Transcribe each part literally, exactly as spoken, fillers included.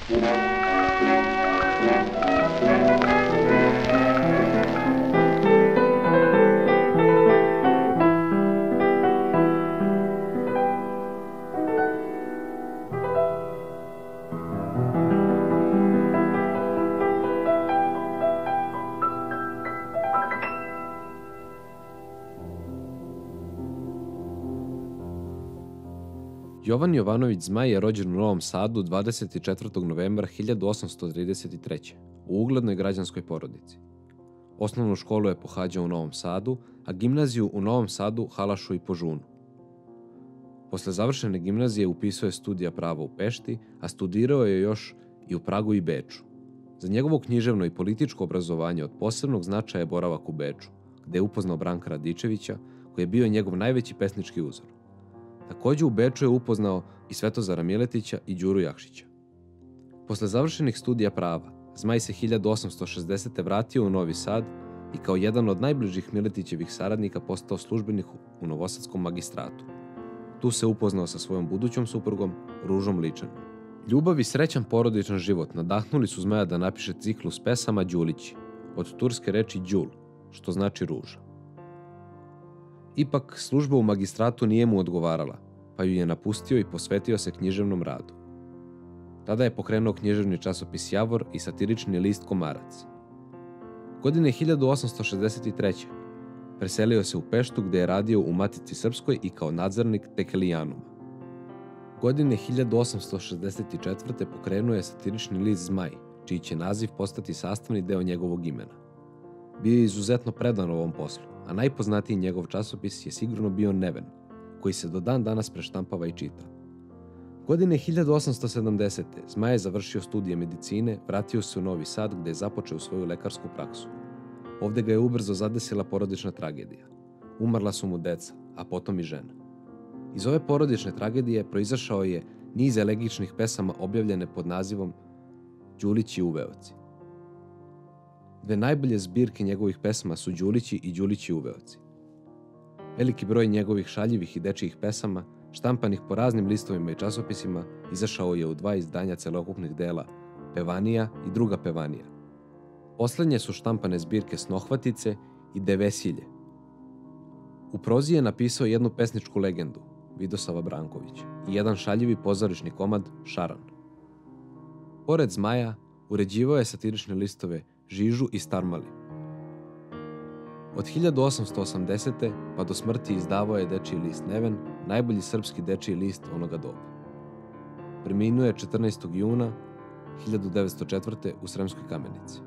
Jovan Jovanović Zmaj je rođen u Novom Sadu dvadeset četvrtog novembra hiljadu osamsto trideset treće. u uglednoj građanskoj porodici. Osnovnu školu je pohađao u Novom Sadu, a gimnaziju u Novom Sadu, Halašu i Požunu. Posle završene gimnazije upisao je studija prava u Pešti, a studirao je još i u Pragu i Beču. Za njegovo književno i političko obrazovanje od posebnog značaja je boravak u Beču, gde je upoznao Branka Radičevića, koji je bio njegov najveći pesnički uzor. Takođe u Beču je upoznao i Svetozara Miletića i Đuru Jakšića. Posle završenih studija prava, Zmaj se hiljadu osamsto šezdesete vratio u Novi Sad i kao jedan od najbližih Miletićevih saradnika postao službenik u Novosadskom magistratu. Tu se upoznao sa svojom budućom suprugom, Ružom Ličanom. Ljubav i srećan porodičan život nadahnuli su Zmaja da napiše ciklus pesama Đulići, od turske reči đul, što znači ruža. Ipak, služba u magistratu nije mu odgovarala, pa ju je napustio i posvetio se književnom radu. Tada je pokrenuo književni časopis Javor i satirični list Komarac. Godine hiljadu osamsto šezdeset treće. preselio se u Peštu gde je radio u Matici Srpskoj i kao nadzornik Tekelijanuma. Godine hiljadu osamsto šezdeset četvrte. pokrenuo je satirični list Zmaj, čiji će naziv postati sastavni deo njegovog imena. Bio je izuzetno predan ovom poslu, a najpoznatiji njegov časopis je sigurno bio Neven, koji se do dan danas preštampava i čita. Godine hiljadu osamsto sedamdesete. Zmaj je završio studije medicine, vratio se u Novi Sad gde je započeo svoju lekarsku praksu. Ovde ga je ubrzo zadesila porodična tragedija. Umrla su mu deca, a potom i žena. Iz ove porodične tragedije proizašao je niz elegičnih pesama objavljene pod nazivom Đulići uveoci. Dve najbolje zbirke njegovih pesama su Đulići i Đulići uveoci. Veliki broj njegovih šaljivih i dečijih pesama, štampanih po raznim listovima i časopisima, izašao je u dva izdanja celokupnih dela Pevanija i Druga pevanija. Poslednje su štampane zbirke Snohvatice i Devesilje. U prozi je napisao jednu pesničku legendu, Vidosava Branković, i jedan šaljivi pozorišni komad Šaran. Pored Zmaja, uređivao je satirične listove Žižu i Starmali. Od hiljadu osamsto osamdesete. pa do smrti izdavao je dečiji list Neven, najbolji srpski dečiji list onoga doba. Preminuo je četrnaestog juna hiljadu devetsto četvrte. u Sremskoj Kamenici.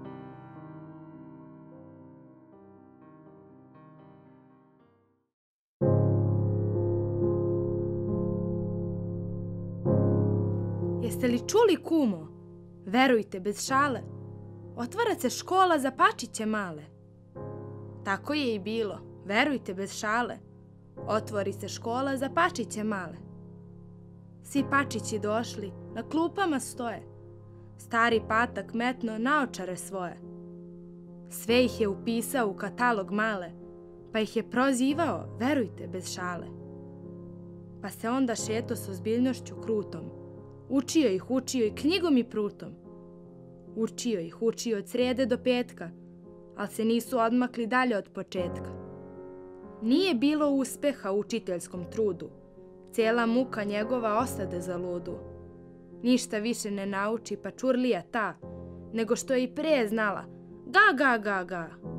Jeste li čuli, kumo? Verujte, bez šale. Otvara se škola za pačiće male. Tako je i bilo, verujte, bez šale. Otvori se škola za pačiće male. Svi pačići došli, na klupama stoje. Stari patak metno naočare svoje. Sve ih je upisao u katalog male, pa ih je prozivao, verujte, bez šale. Pa se onda šeto s ozbiljnošću krutom. Učio ih, učio i knjigom i prutom. Učio ih, učio od srede do petka, ali se nisu odmakli dalje od početka. Nije bilo uspeha u učiteljskom trudu, cijela muka njegova osade za ludu. Ništa više ne nauči pa čurlija ta, nego što je i pre znala, ga, ga, ga, ga.